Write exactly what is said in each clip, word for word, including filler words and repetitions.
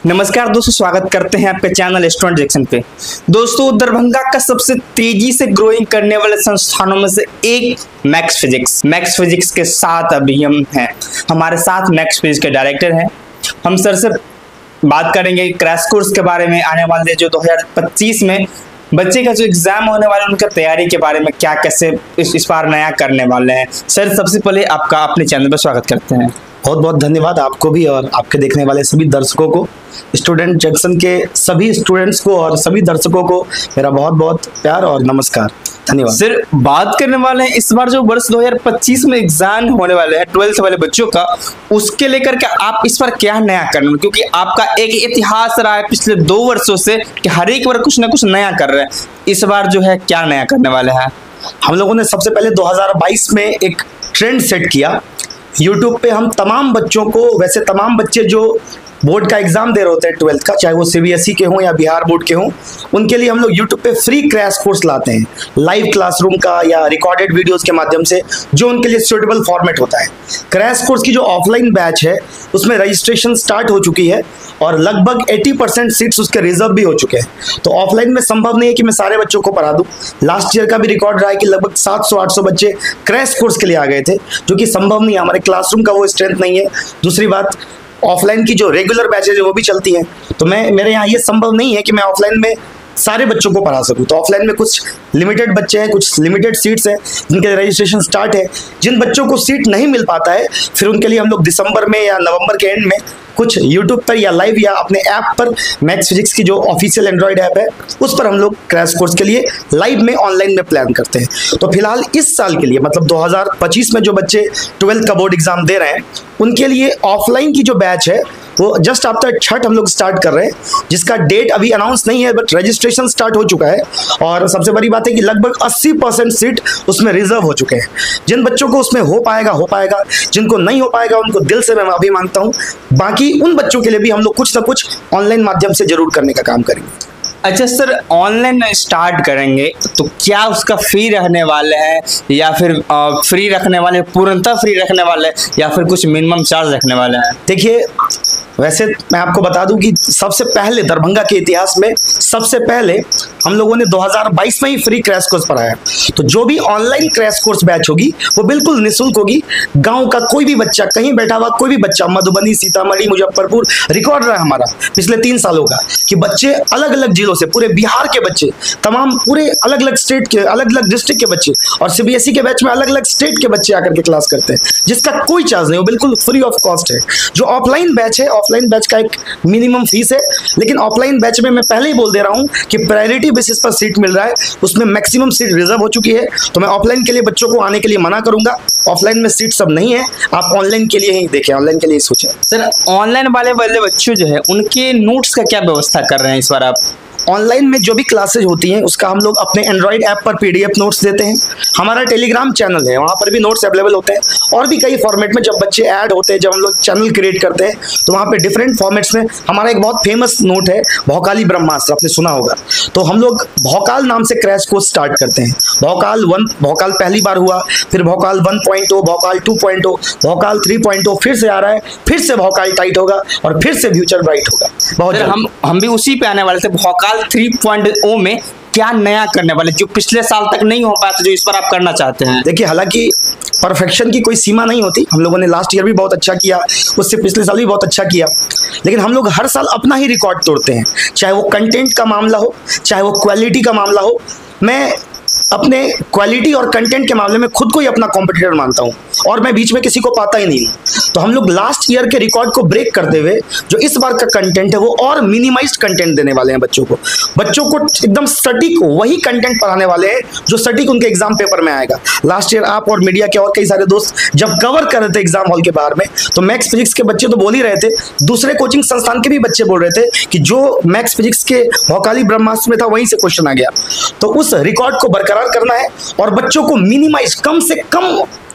नमस्कार दोस्तों, स्वागत करते हैं आपके चैनल स्टूडेंट जंक्शन पे। दोस्तों, दरभंगा का सबसे तेजी से ग्रोइंग करने वाले संस्थानों में से एक मैक्स फिजिक्स मैक्स फिजिक्स के साथ अभी हम हैं। हमारे साथ मैक्स फिजिक्स के डायरेक्टर हैं। हम सर से बात करेंगे क्रैश कोर्स के बारे में, आने वाले जो दो हज़ार पच्चीस में बच्चे का जो एग्जाम होने वाले उनका तैयारी के बारे में, क्या कैसे इस, इस बार नया करने वाले हैं। सर, सबसे पहले आपका अपने चैनल पर स्वागत करते हैं। बहुत बहुत धन्यवाद आपको भी और आपके देखने वाले सभी दर्शकों को, स्टूडेंट जंक्शन के सभी स्टूडेंट्स को और सभी दर्शकों को मेरा बहुत बहुत प्यार और नमस्कार, धन्यवाद। सर, बात करने वाले हैं इस बार जो वर्ष दो हज़ार पच्चीस में एग्जाम होने वाले हैं ट्वेल्थ वाले बच्चों का, उसके लेकर के आप इस बार क्या नया करना, क्योंकि आपका एक इतिहास रहा है पिछले दो वर्षों से कि हर एक बार कुछ ना कुछ नया कर रहे हैं। इस बार जो है क्या नया करने वाले हैं? हम लोगों ने सबसे पहले दो हज़ार बाईस में एक ट्रेंड सेट किया। यूट्यूब पे हम तमाम बच्चों को, वैसे तमाम बच्चे जो बोर्ड का एग्जाम दे रहे होते हैं ट्वेल्थ का, चाहे वो सीबीएसई के हों या बिहार बोर्ड के हों, उनके लिए हम लोग यूट्यूब पे फ्री क्रैश कोर्स लाते हैं, लाइव क्लासरूम का या रिकॉर्डेड वीडियोस के माध्यम से, जो उनके लिए सूटेबल फॉर्मेट होता है। क्रैश कोर्स की जो ऑफलाइन बैच है उसमें रजिस्ट्रेशन स्टार्ट हो चुकी है और लगभग अस्सी परसेंट सीट्स उसके रिजर्व भी हो चुके हैं। तो ऑफलाइन में संभव नहीं है कि मैं सारे बच्चों को पढ़ा दूं। लास्ट ईयर का भी रिकॉर्ड रहा है कि लगभग सात सौ आठ सौ बच्चे क्रैश कोर्स के लिए आ गए थे, जो कि संभव नहीं है, हमारे क्लासरूम का वो स्ट्रेंथ नहीं है। दूसरी बात, ऑफलाइन की जो रेगुलर बैचेज है वो भी चलती हैं, तो मैं मेरे यहाँ ये संभव नहीं है कि मैं ऑफलाइन में सारे बच्चों को पढ़ा सकूं। तो ऑफलाइन में कुछ लिमिटेड बच्चे हैं, कुछ लिमिटेड सीट्स हैं जिनके रजिस्ट्रेशन स्टार्ट है। जिन बच्चों को सीट नहीं मिल पाता है, फिर उनके लिए हम लोग दिसंबर में या नवंबर के एंड में कुछ यूट्यूब पर या लाइव या अपने ऐप पर, मैक्स फिजिक्स की जो ऑफिशियल एंड्रॉइड ऐप है उस पर हम लोग क्रैश कोर्स के लिए लाइव में ऑनलाइन में प्लान करते हैं। तो फिलहाल इस साल के लिए, मतलब दो हज़ार पच्चीस में जो बच्चे ट्वेल्थ का बोर्ड एग्जाम दे रहे हैं उनके लिए ऑफलाइन की जो बैच है वो जस्ट आफ्टर छठ हम लोग स्टार्ट कर रहे हैं, जिसका डेट अभी अनाउंस नहीं है, बट रजिस्ट्रेशन स्टार्ट हो चुका है। और सबसे बड़ी बात है कि लगभग अस्सी परसेंट सीट उसमें रिजर्व हो चुके हैं। जिन बच्चों को उसमें हो पाएगा हो पाएगा, जिनको नहीं हो पाएगा उनको दिल से मैं माफी मांगता हूँ। बाकी उन बच्चों के लिए भी हम लोग कुछ ना कुछ ऑनलाइन माध्यम से जरूर करने का काम करेंगे। अच्छा सर, ऑनलाइन स्टार्ट करेंगे तो क्या उसका फ्री रहने वाले हैं या फिर फ्री रखने वाले, पूर्णतः फ्री रखने वाले हैं या फिर कुछ मिनिमम चार्ज रखने वाले हैं? देखिए, वैसे मैं आपको बता दूं कि सबसे पहले दरभंगा के इतिहास में सबसे पहले हम लोगों ने दो हज़ार बाईस में ही फ्री क्रैश कोर्स पढ़ाया। तो जो भी ऑनलाइन क्रैश कोर्स बैच होगी वो बिल्कुल निःशुल्क होगी। गांव का कोई भी बच्चा, कहीं बैठा हुआ कोई भी बच्चा, मधुबनी, सीतामढ़ी, मुजफ्फरपुर, रिकॉर्ड रहा है हमारा पिछले तीन सालों का कि बच्चे अलग अलग जिलों से, पूरे बिहार के बच्चे, तमाम पूरे अलग अलग स्टेट के, अलग अलग डिस्ट्रिक्ट के बच्चे और सीबीएसई के बैच में अलग अलग स्टेट के बच्चे आकर के क्लास करते हैं, जिसका कोई चार्ज नहीं, वो बिल्कुल फ्री ऑफ कॉस्ट है। जो ऑफलाइन बैच है, ऑफलाइन बैच का एक मिनिमम फीस है, लेकिन ऑफलाइन बैच में मैं पहले ही बोल दे रहा हूं कि प्रायोरिटी बेसिस पर सीट मिल रहा है, उसमें मैक्सिमम सीट रिजर्व हो चुकी है। तो मैं ऑफलाइन के लिए बच्चों को आने के लिए मना करूंगा। ऑफलाइन में सीट सब नहीं है, आप ऑनलाइन के लिए ही देखें, ऑनलाइन के लिए सोचें। सर, ऑनलाइन वाले वाले बच्चों जो है उनके नोट्स का क्या व्यवस्था कर रहे हैं इस बार आप? ऑनलाइन में जो भी क्लासेज होती हैं उसका हम लोग अपने एंड्रॉइड ऐप पर पीडीएफ नोट्स देते हैं। हमारा टेलीग्राम चैनल है, वहाँ पर भी नोट्स अवेलेबल होते हैं। और भी कई फॉर्मेट में जब बच्चे ऐड होते हैं, जब हम लोग चैनल क्रिएट करते हैं, तो वहाँ पे डिफरेंट फॉर्मेट्स में हमारा एक बहुत फेमस नोट है भौकाली ब्रह्मास्त्र, आपने सुना होगा। तो हम लोग भौकाल नाम से क्रैश कोर्स स्टार्ट करते हैं। भौकाल वन, भौकाल पहली बार हुआ, फिर भौकाल वन पॉइंट ओ, भौकाल टू पॉइंट ओ, भौकाल थ्री पॉइंट ओ फिर से आ रहा है, फिर से भौकाल टाइट होगा और फिर से फ्यूचर ब्राइट होगा। बहुत हम हम भी उसी पे आने वाले थे। भौकाल थ्री पॉइंट ओ में क्या नया करने वाले जो पिछले साल तक नहीं हो पाया था, जो इस बार आप करना चाहते हैं? देखिए, हालांकि परफेक्शन की कोई सीमा नहीं होती। हम लोगों ने लास्ट ईयर भी बहुत अच्छा किया, उससे पिछले साल भी बहुत अच्छा किया, लेकिन हम लोग हर साल अपना ही रिकॉर्ड तोड़ते हैं, चाहे वो कंटेंट का मामला हो, चाहे वो क्वालिटी का मामला हो। मैं अपने क्वालिटी और कंटेंट के मामले में खुद को ही अपना कॉम्पिटिटर मानता हूं और मैं बीच में किसी को पाता ही नहीं। तो हम लोग लास्ट ईयर के रिकॉर्ड को ब्रेक करते हुए जो इस बार का कंटेंट है वो और मिनिमाइज्ड कंटेंट देने वाले हैं बच्चों को। बच्चों को एकदम सटीक वही कंटेंट पढ़ाने वाले हैं जो सटीक उनके एग्जाम पेपर में आएगा। लास्ट ईयर आप और मीडिया के और कई सारे दोस्त जब कवर कर रहे थे एग्जाम हॉल के बाहर में, तो मैक्स फिजिक्स के बच्चे तो बोल ही रहे थे, दूसरे कोचिंग संस्थान के भी बच्चे बोल रहे थे कि जो मैक्स फिजिक्स के भौकाली ब्रह्मास्त्र में था वहीं से क्वेश्चन आ गया। तो उस रिकॉर्ड को बरकरार करना है और बच्चों को मिनिमाइज, कम से कम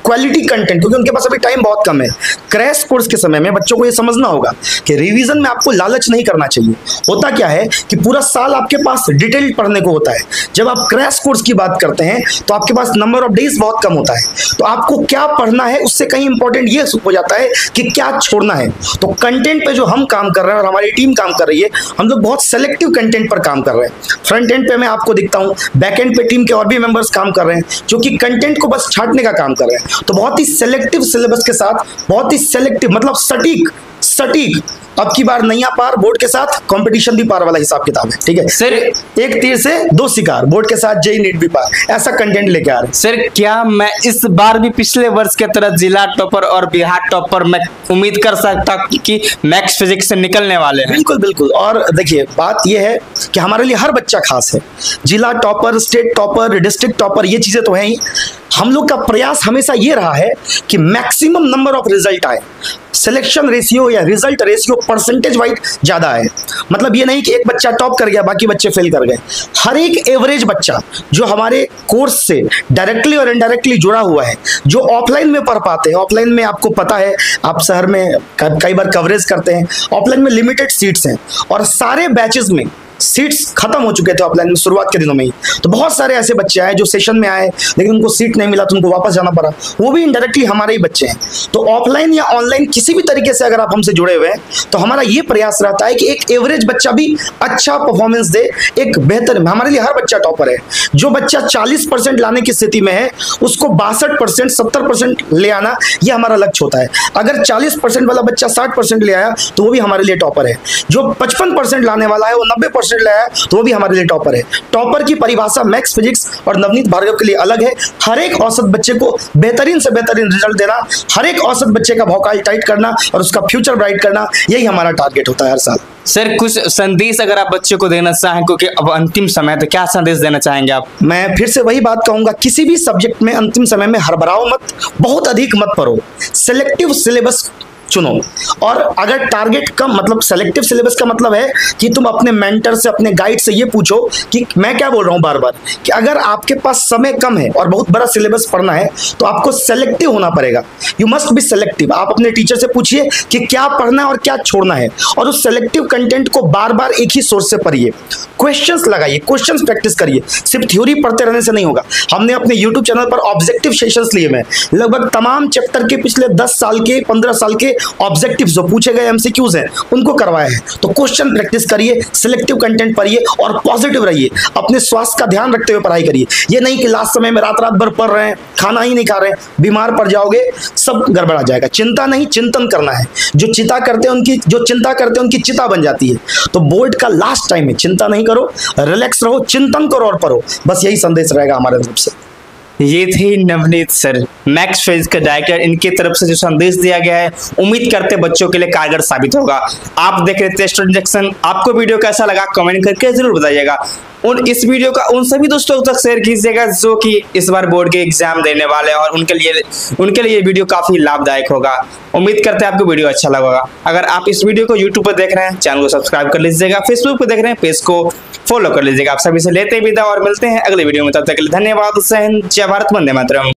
क्वालिटी कंटेंट, क्योंकि उनके पास अभी टाइम बहुत कम है। क्रैश कोर्स के समय में बच्चों को ये समझना होगा कि रिवीजन में आपको लालच नहीं करना चाहिए। होता क्या है कि पूरा साल आपके पास डिटेल पढ़ने को होता है, जब आप क्रैश कोर्स की बात करते हैं तो आपके पास नंबर ऑफ डेज बहुत कम होता है। तो आपको क्या पढ़ना है उससे कहीं इंपॉर्टेंट ये हो जाता है कि क्या छोड़ना है। तो कंटेंट पे जो हम काम कर रहे हैं और हमारी टीम काम कर रही है, हम लोग बहुत सेलेक्टिव कंटेंट पर काम कर रहे हैं। फ्रंट एंड पे मैं आपको दिखता हूं, बैक एंड पे टीम के और भी मेंबर्स काम कर रहे हैं जो कि कंटेंट को बस छांटने का काम कर रहे हैं। तो बहुत ही सेलेक्टिव सिलेबस के साथ, बहुत ही सेलेक्टिव मतलब सटीक सटीक अब की बार नैया पार बोर्ड के साथ कंपटीशन भी पार वाला हिसाब किताब है। ठीक है सर, एक तीर से दो शिकार, बोर्ड के साथ जेई नीट भी पार, ऐसा कंटेंट लेके आ रहे हैं। सर, क्या मैं इस बार भी पिछले वर्ष के तरह जिला टॉपर और बिहार टॉपर मैं उम्मीद कर सकता कि मैथ्स फिजिक्स से निकलने वाले हैं? बिल्कुल बिल्कुल। और देखिए बात यह है कि हमारे लिए हर बच्चा खास है। जिला topper, state topper, district topper, ये चीजें तो हैं ही। हम लोग का प्रयास हमेशा ये रहा है कि मैक्सिमम नंबर ऑफ रिजल्ट आए, सिलेक्शन रेशियो या रिजल्ट रेशियो परसेंटेज वाइज ज्यादा है। मतलब ये नहीं कि एक बच्चा टॉप कर गया बाकी बच्चे फेल कर गए। हर एक एवरेज बच्चा जो हमारे कोर्स से डायरेक्टली और इनडायरेक्टली जुड़ा हुआ है, जो ऑफलाइन में पढ़ पाते हैं, ऑफलाइन में आपको पता है आप शहर में कई बार कवरेज करते हैं, ऑफलाइन में लिमिटेड सीट्स हैं और सारे बैचेस में सीट्स खत्म हो चुके थे ऑफलाइन में शुरुआत के दिनों में ही। तो बहुत सारे ऐसे बच्चे आए जो सेशन में आए लेकिन उनको सीट नहीं मिला तो उनको वापस जाना पड़ा, वो भी इनडायरेक्टली हमारे ही बच्चे हैं। तो ऑफलाइन या ऑनलाइन किसी भी तरीके से अगर आप हमसे जुड़े हुए हैं तो हमारा ये प्रयास रहता है कि एक एवरेज बच्चा भी अच्छा परफॉर्मेंस दे, एक बेहतर। हमारे लिए हर बच्चा टॉपर है। जो बच्चा चालीस परसेंट लाने की स्थिति में है उसको बासठ परसेंट सत्तर परसेंट ले आना, ये हमारा लक्ष्य होता है। अगर चालीस परसेंट वाला बच्चा साठ परसेंट ले आया तो वो भी हमारे लिए टॉपर है। जो पचपन परसेंट लाने वाला है वो नब्बे परसेंट लाया तो वो भी हमारे लिए टॉपर है। टॉपर की परिभाषा मैथ्स फिजिक्स और नवनीत भार्गव के लिए अलग है। हर एक औसत बच्चे को बेहतरीन से बेहतरीन रिजल्ट देना, हर एक औसत बच्चे का भौकाल टाइट करना और उसका फ्यूचर ब्राइट करना, यही हमारा टारगेट होता है हर साल। सर, कुछ संदेश अगर आप बच्चों को देना चाहें, क्योंकि अब अंतिम समय है, तो क्या संदेश देना चाहेंगे आप? मैं फिर से वही बात कहूंगा, किसी भी सब्जेक्ट में अंतिम समय में हड़बड़ाओ मत, बहुत अधिक मत पढ़ो, सिलेक्टिव सिलेबस चुनो। और अगर टारगेट कम, मतलब सेलेक्टिव सिलेबस का मतलब है कि तुम अपने मेंटर से, अपने गाइड से ये पूछो कि मैं क्या बोल रहा हूं बार बार, कि अगर आपके पास समय कम है और बहुत बड़ा सिलेबस पढ़ना है तो आपको सेलेक्टिव होना पड़ेगा। You must be selective. आप अपने टीचर से पूछिए कि क्या पढ़ना है और क्या छोड़ना है, और उस सेलेक्टिव कंटेंट को बार बार एक ही सोर्स से पढ़िए, क्वेश्चंस लगाइए, क्वेश्चंस प्रैक्टिस करिए। सिर्फ थ्योरी पढ़ते रहने से नहीं होगा। हमने अपने यूट्यूब चैनल पर ऑब्जेक्टिव सेशंस लिए हैं, लगभग तमाम चैप्टर के पिछले दस साल के, पंद्रह साल के ऑब्जेक्टिव्स जो पूछे गए एमसीक्यूज हैं उनको करवाए हैं। तो क्वेश्चन प्रैक्टिस करिए, सिलेक्टिव कंटेंट पढ़िए और पॉजिटिव रहिए। अपने स्वास्थ्य का ध्यान रखते हुए पढ़ाई करिए। ये नहीं कि लास्ट समय में रात रात भर पढ़ रहे हैं, खाना ही नहीं खा रहे हैं, बीमार पड़ जाओगे, सब गड़बड़ा जाएगा। चिंता नहीं, चिंतन करना है। जो चिंता करते हैं उनकी जो चिंता करते हैं उनकी चिता बन जाती है। तो बोर्ड का लास्ट टाइम है, चिंता नहीं करो, रिलैक्स रहो, चिंतन करो और पढ़ो। बस यही संदेश रहेगा हमारे तरफ से। ये थे नवनीत सर, मैथ्स फिजिक्स के डायरेक्टर। इनकी तरफ से जो संदेश दिया गया है उम्मीद करते बच्चों के लिए कारगर साबित होगा। आप देख रहे थे स्टूडेंट जंक्शन। आपको वीडियो कैसा लगा कमेंट करके जरूर बताइएगा। उन इस वीडियो का उन सभी दोस्तों तक शेयर कीजिएगा जो कि इस बार बोर्ड के एग्जाम देने वाले हैं और उनके लिए उनके लिए ये वीडियो काफी लाभदायक होगा। उम्मीद करते हैं आपको वीडियो अच्छा लगा होगा। अगर आप इस वीडियो को यूट्यूब पर देख रहे हैं, चैनल को सब्सक्राइब कर लीजिएगा। फेसबुक पर देख रहे हैं, पेज को फॉलो कर लीजिएगा। आप सभी से लेते विदा और मिलते हैं अगले वीडियो में। तब तक के लिए धन्यवाद। जय हिंद, जय भारत, वंदे मातरम।